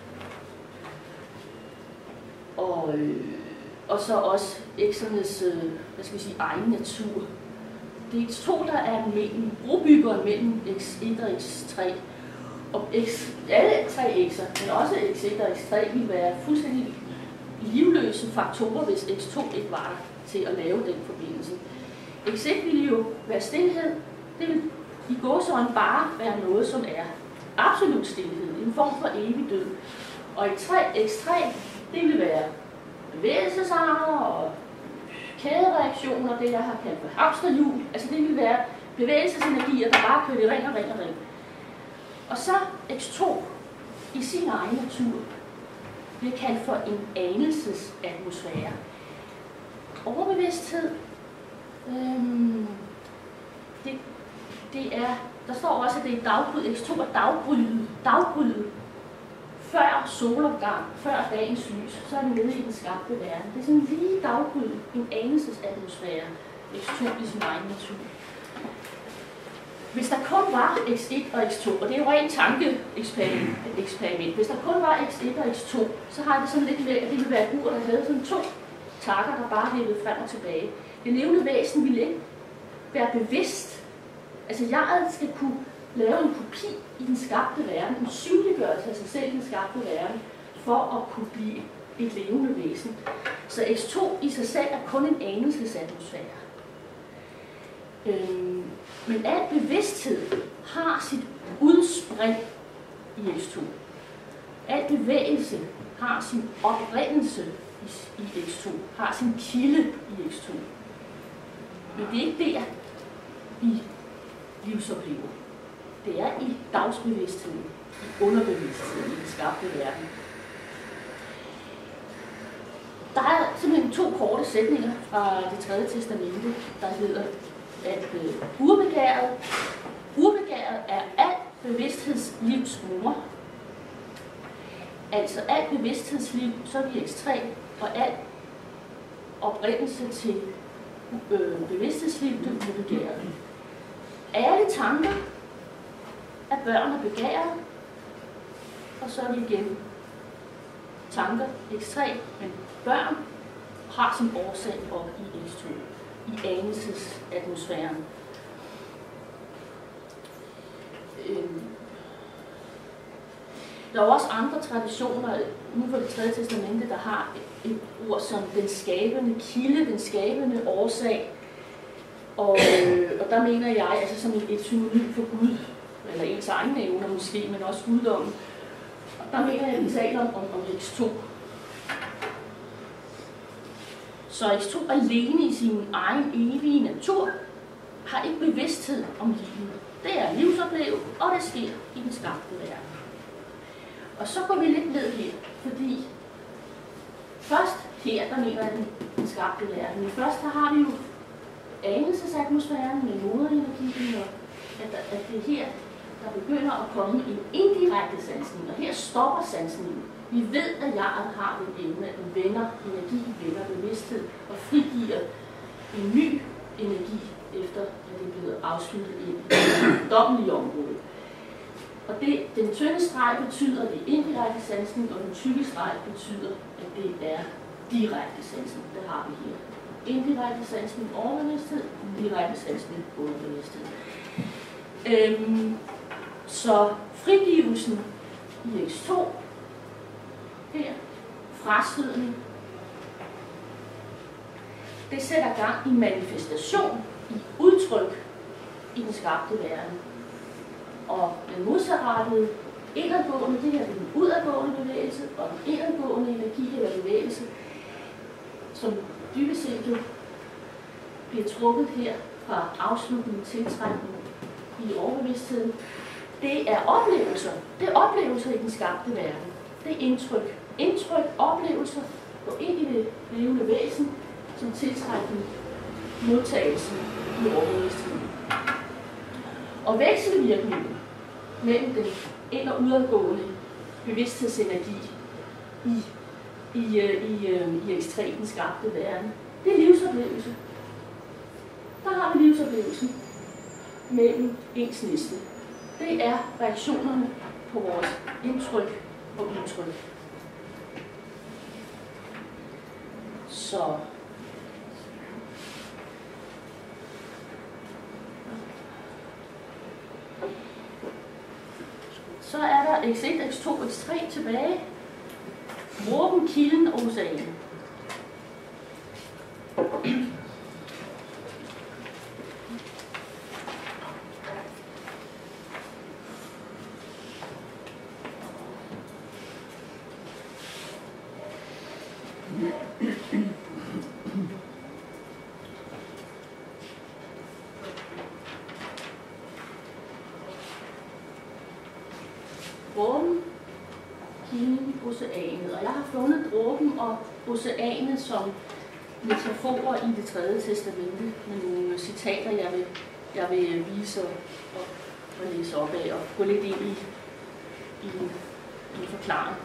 Og, øh, og så også eksernes øh, hvad skal vi sige, egen natur. Det er x to, der er mellem, brobyggeren mellem x et og x tre. Og x, alle tre ekser, men også x et og x tre, vil være fuldstændig livløse faktorer, hvis x to ikke var der til at lave den forbindelse. x et ville jo være stilhed. Det vil i gåseøjne bare være noget, som er absolut stilhed, en form for evig død. Og x tre, det vil være bevægelsesarter og kædereaktioner, det jeg har kaldt for hamsterhjul. Altså det vil være bevægelsesenergier, der bare kører i ring og ring og ring. Og så x to i sin egen natur bliver kaldt for en anelsesatmosfære. Overbevidsthed, øhm, det, det er, der står også, at det er dagbryd, x to er dagbryde, dagbryde før solopgang, før dagens lys, så er det nede i den skabte verden. Det er sådan lige dagbryde, en anelsesatmosfære, x to i sin egen natur. Hvis der kun var x et og x to, og det er jo rent tankeeksperiment, hvis der kun var x et og x to, så har det sådan lidt med, at det ville være et ur, der havde sådan to takker, der bare levede frem og tilbage. Det levende væsen ville ikke være bevidst. Altså jeg skal kunne lave en kopi i den skabte verden, en synliggørelse af sig selv i den skabte verden, for at kunne blive et levende væsen. Så x to i sig selv er kun en anelsesatmosfære. Øhm, men al bevidsthed har sit udspring i x to. Al bevægelse har sin oprindelse i x to, har sin kilde i x to. Men det er ikke der, vi livsoplever. Det er i dagsbevidstheden, i underbevidstheden, i den skabte verden. Der er simpelthen to korte sætninger fra det tredje testamente, der hedder, at øh, urbegæret, urbegæret er alt bevidsthedslivs mor. Altså alt bevidsthedsliv, så er vi x tre, og alt oprindelse til øh, bevidsthedsliv, det er urbegæret. Alle tanker er børn og begæret, og så er det igen tanker x tre, men børn har sin årsag op i x to, i anelsesatmosfæren. Øhm. Der er også andre traditioner, nu for det tredje testamente, der har et ord som den skabende kilde, den skabende årsag. Og, øh, og der mener jeg, altså som et, et synonym for Gud, eller ens egne evner måske, men også guddommen. Og der mener jeg, at vi taler om, om x to. Så x to alene i sin egen evige natur har ikke bevidsthed om livet. Det er livsoplevet, og det sker i den skabte verden. Og så går vi lidt ned her, fordi først her, der mener jeg den skabte verden. Men først der har vi jo anelsesatmosfæren med moderenergien, og at, der, at det er her, der begynder at komme en indirekte sansning, og her stopper sansningen. Vi ved, at jeg har den evne, at den vender energi, vender bevidsthed og frigiver en ny energi, efter at det er blevet afsluttet i et dobbelt område. Og det, den tynde streg betyder, at det er indirekte sansning, og den tykke streg betyder, at det er direkte sansning. Det har vi her. Indirekte sansning overbevidsthed, direkte sansning underbevidsthed. Øhm, så frigivelsen i x to her, frastødning, det sætter gang i manifestation, i udtryk i den skabte verden. Og den modsatrettede indadgående, det her er den udadgående bevægelse, og den indadgående energi eller bevægelse, som dybest set jo bliver trukket her fra afslutning til tiltrækning i overbevidstheden. Det er oplevelser. Det er oplevelser i den skabte verden. Det er indtryk. Indtryk, oplevelser, går ind i det levende væsen, som tiltrækning, modtagelsen i overbevidstheden. Og vekselvirkningen mellem den ind- og udadgående bevidsthedsenergi i i, i, i ekstremen skabte verden. Det er livsoplevelse. Der har vi livsoplevelsen mellem ens næste. Det er reaktionerne på vores indtryk og udtryk. Så Så er der x et, x to, x tre tilbage. Dråben, kilden og oceanet. Dråben, kilden, oceanet. Og jeg har fundet dråben og oceanet som metaforer i Det tredje testamente med nogle citater, jeg vil, jeg vil vise og, og, og læse op af og gå lidt ind i, i en, en forklaring.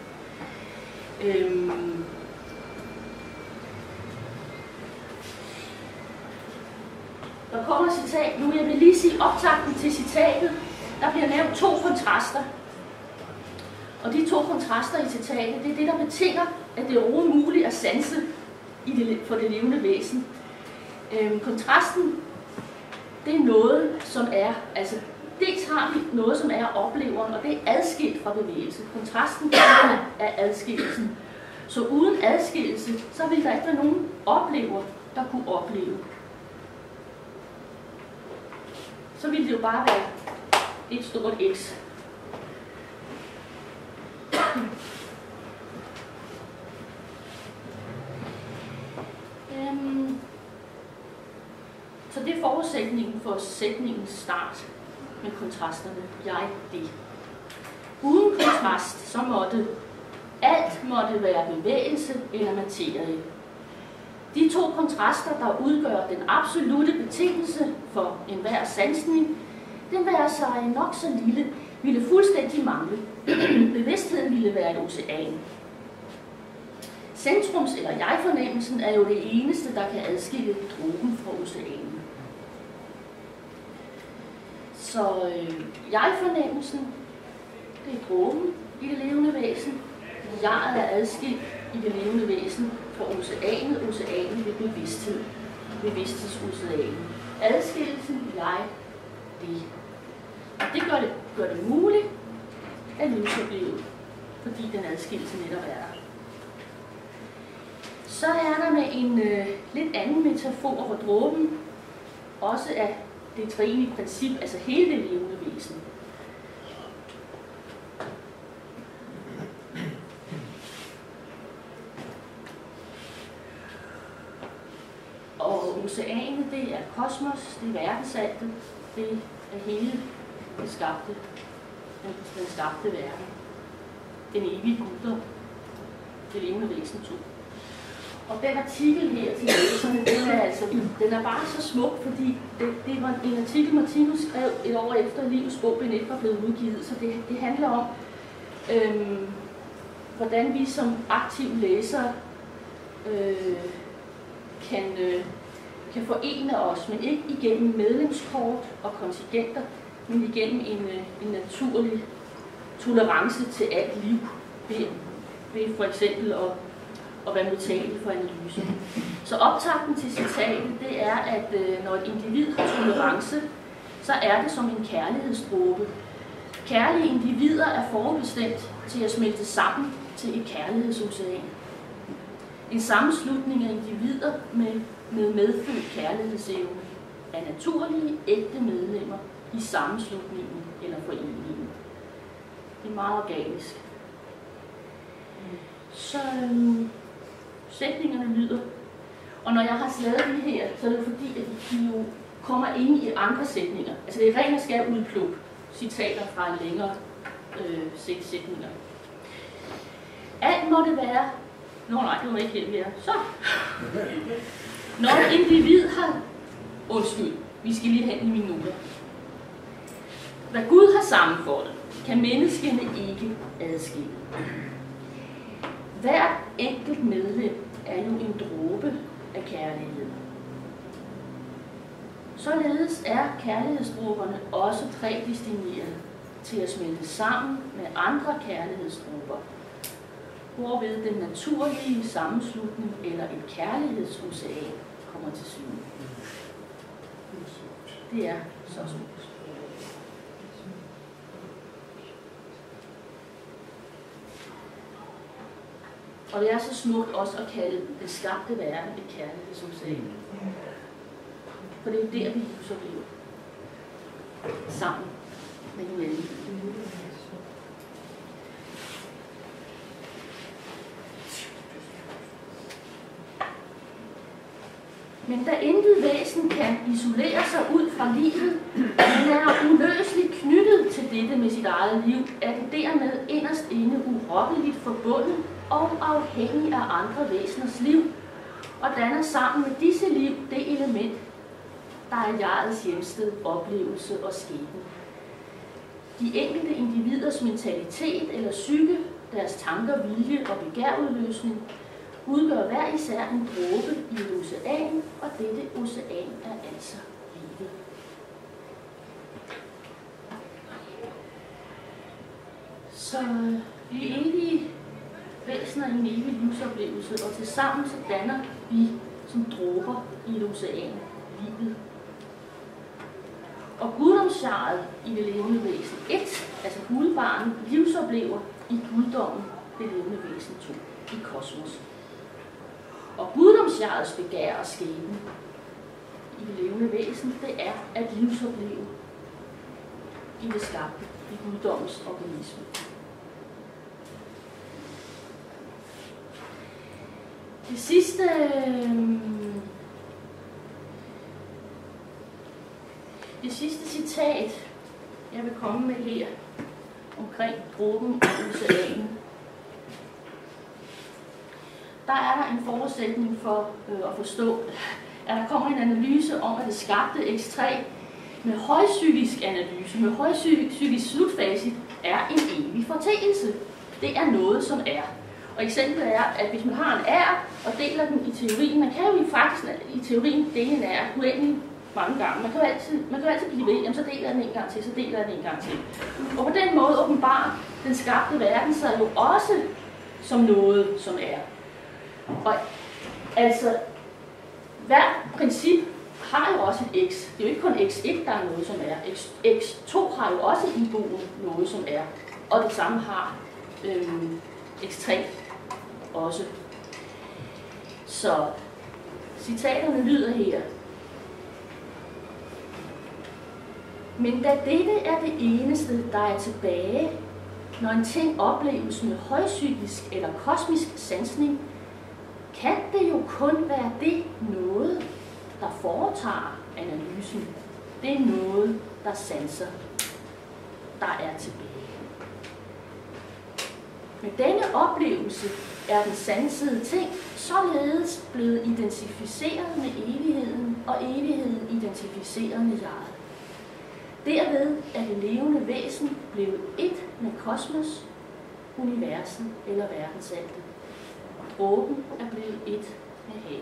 Øhm, Der kommer et citat nu. Jeg vil lige sige optakten til citatet. Der bliver nævnt to kontraster. Og de to kontraster i citatet, det er det, der betinger, at det er overhovedet muligt at sanse i det, for det levende væsen. Øhm, kontrasten, det er noget, som er, altså dels har vi noget, som er opleveren, og det er adskilt fra bevægelse. Kontrasten er adskillelsen. Så uden adskillelse, så vil der ikke være nogen oplever, der kunne opleve. Så ville det jo bare være et stort X. Øhm, så det er forudsætningen for sætningens start med kontrasterne. Jeg, det. Uden kontrast, så måtte alt måtte være bevægelse eller materie. De to kontraster, der udgør den absolute betingelse for enhver sansning, den være sig nok så lille, ville fuldstændig mangle. Bevidstheden ville være et ocean. Centrums- eller jeg-fornemmelsen er jo det eneste, der kan adskille dråben fra oceanen. Så øh, jeg-fornemmelsen, det er dråben i det levende væsen. Jeg er adskilt i det levende væsen fra oceanet, oceanet ved bevidsthed, bevidsthedsoceanet. Adskillelsen, jeg, det. Og det gør det, gør det muligt at livsopleve, fordi den adskillelse netop er der. Så er der med en øh, lidt anden metafor, hvor dråben også er det treenige princip, altså hele det levende væsen. Og oceanet, det er kosmos, det er verdensaltet, det er hele det skabte, den, den skabte verden. Den evige gudder, det levende væsen to. Og den artikel her til læserne, den er, altså, den er bare så smuk, fordi det, det var en artikel, Martinus skrev et år efter Livets bog bind et var blevet udgivet. Så det, det handler om, øhm, hvordan vi som aktive læsere øh, kan, øh, kan forene os, men ikke igennem medlemskort og kontingenter, men igennem en, øh, en naturlig tolerance til alt liv, ved, ved for eksempel at og være modtagelig for analyse. Så optakten til citatet, det er, at øh, når et individ har tolerance, så er det som en kærlighedsdråbe. Kærlige individer er forudbestemt til at smelte sammen til et kærlighedsocean. En sammenslutning af individer med, med medfødt kærlighedsevne er naturlige, ægte medlemmer i sammenslutningen eller foreningen. Det er meget organisk. Så øhm, sætningerne lyder, og når jeg har slaget det her, så er det fordi, at de jo kommer ind i andre sætninger. Altså det er rent og skær udpluk, citater fra en længere øh, seks sætninger. Alt må det være, nå nej, det var ikke helt mere, så. Når et individ har, undskyld, vi skal lige hen i minutter. Hvad Gud har sammenfoldet, kan menneskene ikke adskille. Hvert enkelt medlem er jo en dråbe af kærlighed. Således er kærlighedsdråberne også prædestineret til at smelte sammen med andre kærlighedsdråber, hvorved den naturlige sammenslutning eller et kærlighedsocean kommer til syne. Det er så smukt. Og det er så smukt også at kalde den skabte verden et kærlighedsocean. For det er der, vi så bliver sammen med hinanden. Men da intet væsen kan isolere sig ud fra livet, men er uløseligt knyttet til dette med sit eget liv, er det dermed inderst inde urokkeligt forbundet og afhængig af andre væseners liv, og danner sammen med disse liv det element, der er jegets hjemsted, oplevelse og skæbne. De enkelte individers mentalitet eller psyke, deres tanker, vilje og begærudløsning, udgør hver især en dråbe i et ocean, og dette ocean er altså livet. Så vi er evige væsener i en evig livsoplevelse, og tilsammen så danner vi som dråber i et ocean livet. Og guddomsjaret i det levende væsen et, altså gudbarnet, livsoplever i guddommen det levende væsen to, i kosmos. Og guddomsjarets begær og skæbne i det levende væsen, det er at livsopleve i det skabte, i guddommens organisme. Det sidste, det sidste citat, jeg vil komme med her, omkring dråben og oceanen, der er der en forudsætning for øh, at forstå, at der kommer en analyse om, at det skabte X tre med højpsykisk analyse, med højpsykisk slutfacit, er en evig foreteelse. Det er noget, som er. Og eksemplet er, at hvis man har en R og deler den i teorien, man kan jo faktisk i teorien dele en R uendelig mange gange. Man kan jo altid, man kan jo altid blive ved, jamen så deler den en gang til, så deler den en gang til. Og på den måde åbenbarer den skabte verden sig jo også som noget, som er. Og altså, hver princip har jo også et x. Det er jo ikke kun x et, der er noget, som er. X, x to har jo også iboende noget, som er. Og det samme har øhm, x tre også. Så citaterne lyder her. Men da dette er det eneste, der er tilbage, når en ting opleves med højpsykisk eller kosmisk sansning, kan det jo kun være det noget, der foretager analysen. Det er noget, der sanser, der er tilbage. Med denne oplevelse er den sansede ting således blevet identificeret med evigheden, og evigheden identificeret med jeget. Derved er det levende væsen blevet et med kosmos, universet eller verdensaltet. Dråben er blevet et med havet.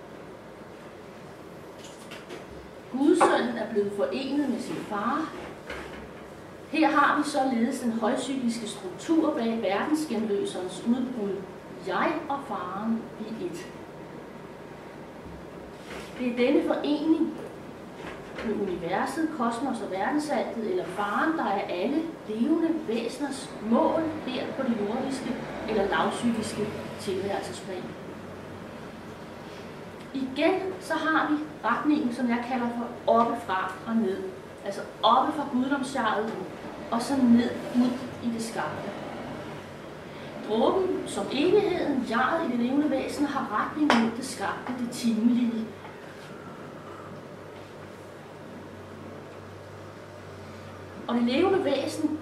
Gudsønnen er blevet forenet med sin far. Her har vi således den højpsykiske struktur bag verdensgenløserens udbrud. Jeg og faren i et. Det er denne forening med universet, kosmos og verdensaltet, eller faren, der er alle levende væseners mål her på det nordiske eller lavpsykiske tilværelsesplan. Igen så har vi retningen, som jeg kalder for oppefra og ned. Altså oppe fra guddomsjaret og så ned ud i det skabte. Dråben som evigheden, jaret i det levende væsen, har retning mod det skabte, det timelige. Og det levende væsen,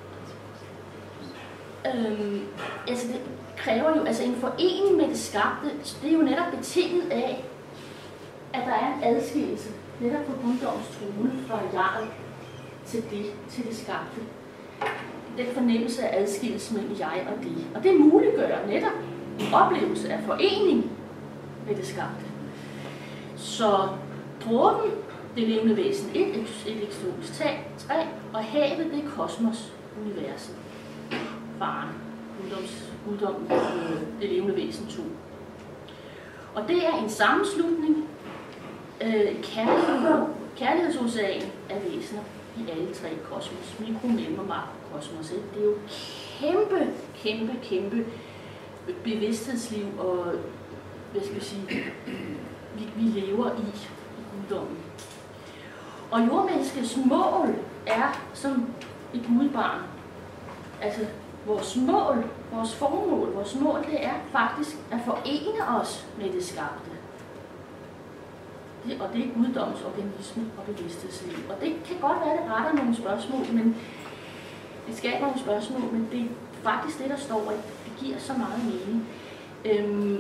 øhm, altså det kræver jo altså en forening med det skabte. Det er jo netop betinget af, at der er en adskillelse, netop på guddommens trone fra jaret til det, til det skabte. Den fornemmelse af adskillelse mellem jeg og det. Og det muliggør netop en oplevelse af forening med det skabte. Så dråben, det levende væsen, et, et ekstologisk træ, og havet, det er kosmos, universet, faren, guddoms, guddommen, det levende væsen, to. Og det er en sammenslutning, øh, kærlighed, kærlighedsocean af væsener i alle tre kosmos, mikro, mellem og makrokosmos. Det er jo kæmpe, kæmpe, kæmpe bevidsthedsliv, og hvad skal vi sige, vi, vi lever i, i guddommen. Og jordmenneskets mål er som et gudbarn. Altså vores mål, vores formål, vores mål, det er faktisk at forene os med det skabte. Det, og det er guddoms organisme og bevidsthedsliv. Og det kan godt være, at det retter nogle spørgsmål, men det skaber nogle spørgsmål, men det er faktisk det, der står, at det giver så meget mening. Øhm,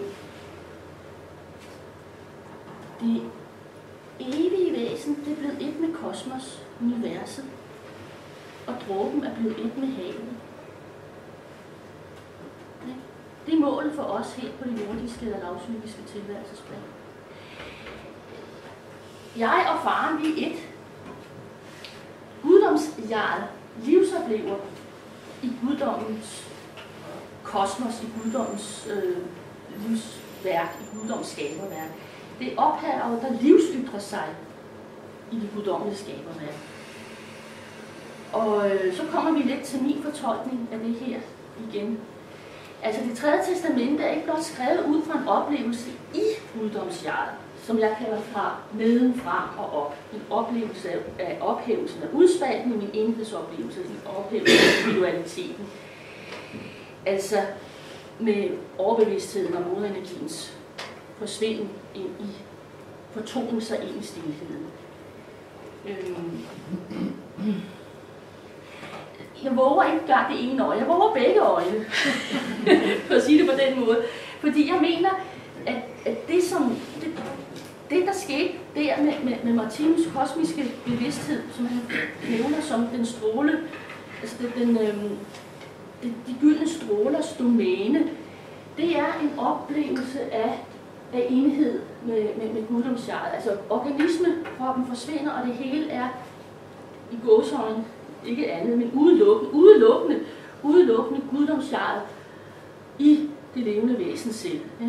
det evige væsen, det er blevet et med kosmos, universet, og dråben er blevet et med havet. Det er målet for os her på det jordiske eller lavpsykiske tilværelsesplan. Jeg og faren, vi er et. Guddomsjarl livsoplever i guddommens kosmos, i guddommens øh, livsværk, i guddommens skaberværk. Det er ophavet, der livsytrer sig i det guddommelige skaberværk. Og øh, så kommer vi lidt til min fortolkning af det her igen. Altså det tredje testamente er ikke blot skrevet ud fra en oplevelse i guddomsjarlet, som jeg kalder fra nedenfra og op. En oplevelse af ophævelsen af udspaltning, en enhedsoplevelse, en ophævelse af individualiteten. Altså med overbevidstheden og moderenergiens forsvinden ind i, fortoning sig ind i stilheden. Øhm. Jeg våger ikke engang det ene øje, jeg våger begge øjne, for at sige det på den måde. Fordi jeg mener, at, at det, som, det, det der skete der med, med, med Martinus kosmiske bevidsthed, som han nævner som den stråle, altså den, den, øhm, de, de gyldne strålers domæne, det er en oplevelse af, af enhed med, med, med guddomsjarlet. Altså organismekroppen forsvinder, og det hele er i gåseøjne, ikke andet, men udelukkende, udelukkende, udelukkende guddomsjarlet i det levende væsen selv. Ja.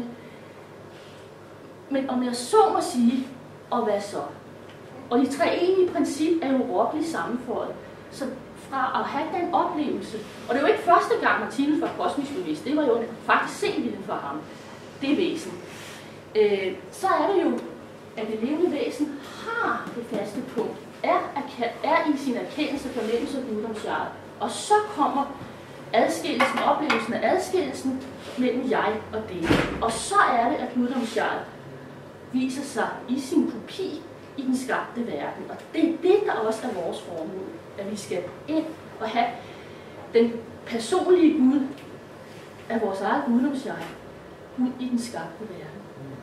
Men om jeg så må sige, og hvad så? Og de tre enige princip er urokkeligt sammenføjet. Så fra at have den oplevelse, og det var ikke første gang Martinus var kosmisk bevidst, det var jo faktisk sent for ham, det væsen. Øh, så er det jo, at det levende væsen har det faste punkt, er, er i sin erkendelse, fornemmelse af guddomsjarlet. Og så kommer adskillelsen, oplevelsen af adskillelsen mellem jeg og det. Og så er det, at guddomsjarlet viser sig i sin kopi i den skabte verden. Og det er det, der også er vores formål, at vi skal ind og have den personlige Gud af vores eget guddomsjarl ud i den skabte verden.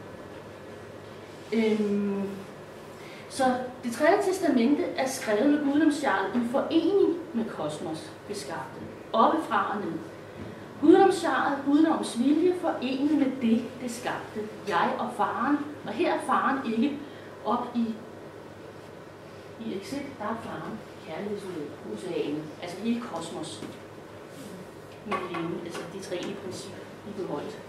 Øhm, så det tredje testamente er skrevet med guddomsjarlet i forening med kosmos, det skabte, oppefra og ned. Guddomsjarlet, guddoms vilje, forenet med det, det skabte, jeg og faren. Og her er faren ikke op i, i exit, der er faren, kærlighedsoceanet, altså hele kosmos. Med levende, altså de tre i princip, i beholdt.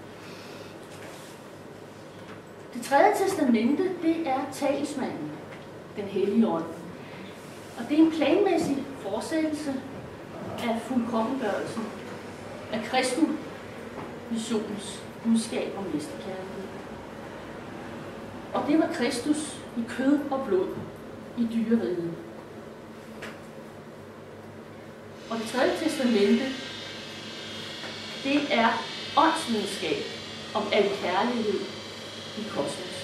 Det tredje testamente, det er talsmanden, den hellige ånd. Og det er en planmæssig fortsættelse af fuldkommengørelsen af Kristi missionens budskab om næstekærlighed. Og det var Kristus i kød og blod i dyreriget. Og det tredje testamente, det er åndsvidenskab om al kærlighed i kosmos.